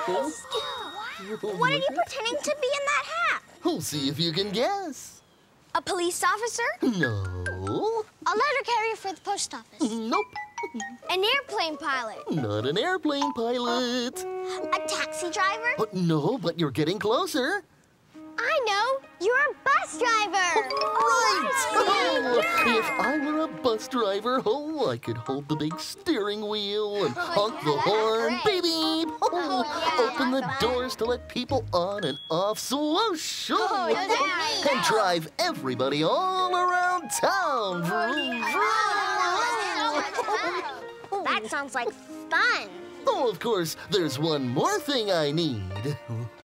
What are you pretending to be in that hat? We'll see if you can guess. A police officer? No. A letter carrier for the post office? Nope. An airplane pilot? Not an airplane pilot. A taxi driver? No, but you're getting closer. I know. You're a bus driver. If I were a bus driver, I could hold the big steering wheel and honk the horn, beep beep. Open the doors to let people on and off, swoosh, and drive everybody all around town. Vroom, That sounds like fun. Oh, of course, there's one more thing I need.